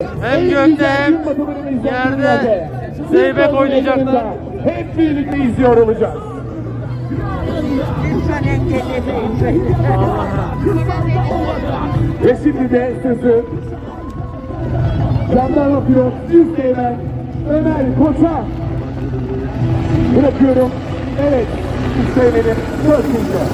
Hem gökte hem yerde zeybek oynayacaklar. Hep birlikte izliyor olacağız. Ve şimdi de sözü jandarma pilot Üsteğmen Ömer Koç'a bırakıyorum. Evet, Üsteğmen'in 4.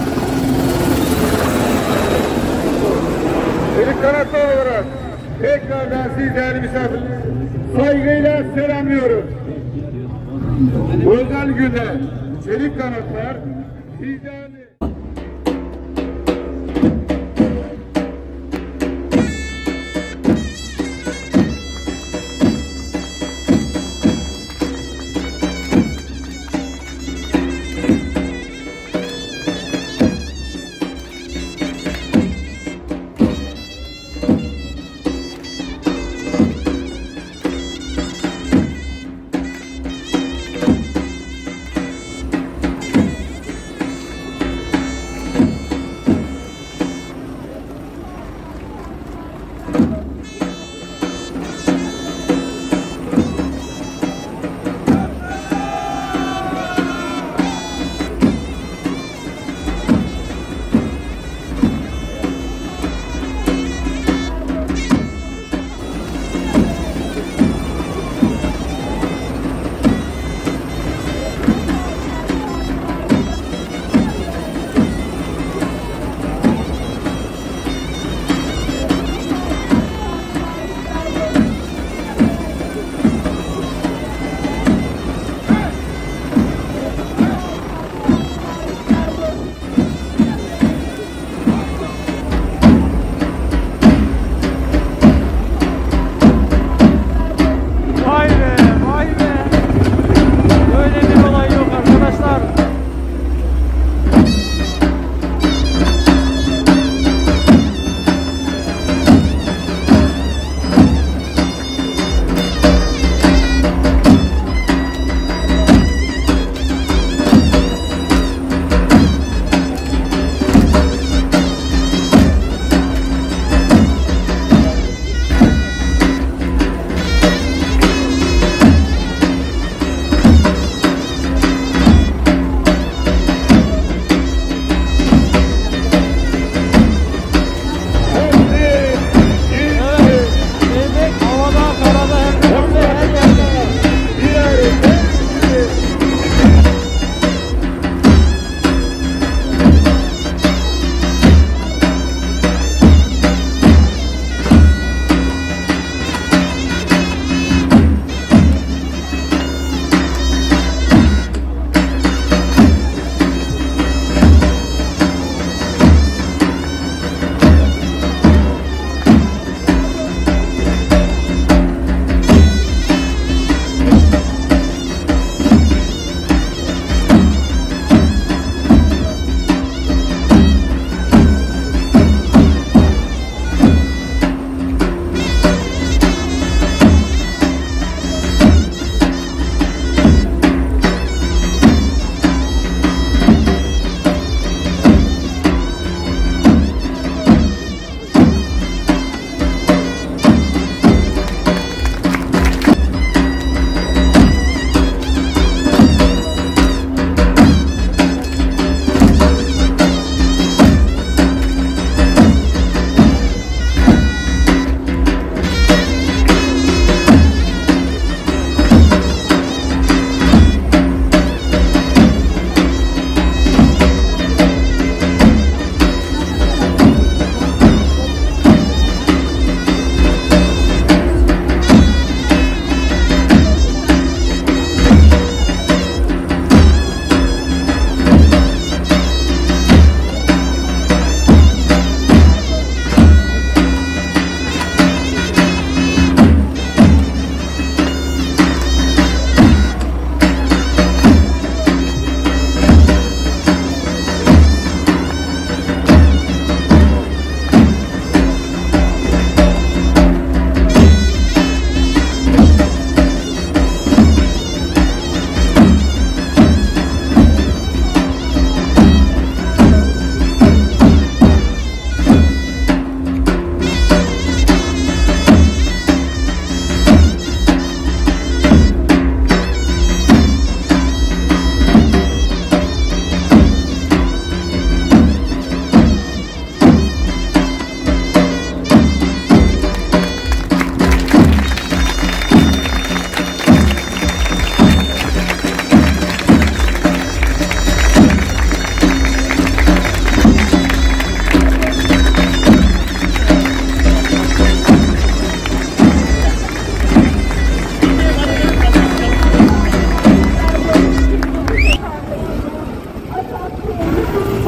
Çelik kanatlı olarak tekrardan siz değerli misafirler saygıyla selamlıyorum. Bu özel günde çelik kanatlar sizlerle...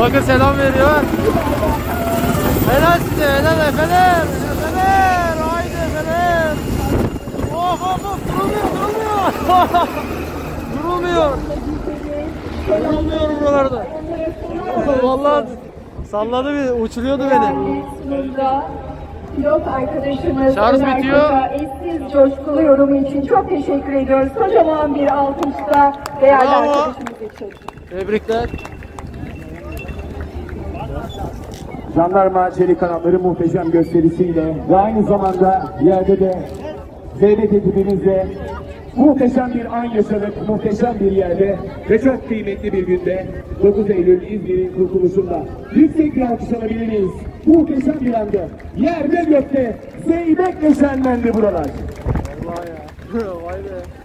bakın selam veriyor. Helal size, helal Efeler. Efeler, haydi Efeler. Of of of, durulmuyor. Durulmuyor buralarda. Vallahi salladı bir, uçuruyordu beni. Pilot arkadaşımız Şarj Ömer bitiyor. Koç'a eşsiz coşkulu yorumu için çok teşekkür ediyoruz. Kocaman bir alkışla değerli Bravo. arkadaşımız için. Tebrikler. Jandarma çelik kanatları muhteşem gösterisiyle ve aynı zamanda yerde de Zeybeği ekibimizle muhteşem bir an yaşadık, muhteşem bir yerde ve çok kıymetli bir günde 9 Eylül İzmir'in kurtuluşunda yüksek bir alkış alabilir miyiz? Muhteşem bir anda yerde gökte Zeybek'le şenlendi buralar. Vallahi ya. Vay be.